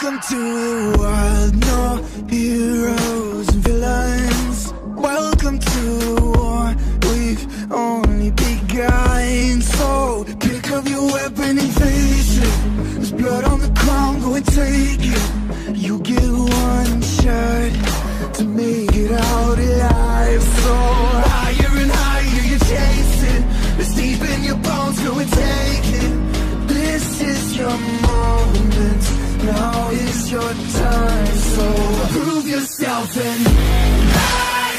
Welcome to the wild, no heroes and villains. Welcome to the war, we've only begun. So pick up your weapon and face it. There's blood on the ground, go and take it. You get one shot to make it out alive. So higher and higher you're chasing. It's deep in your bones, go and take it. This is your moment, now is your time. So prove yourself and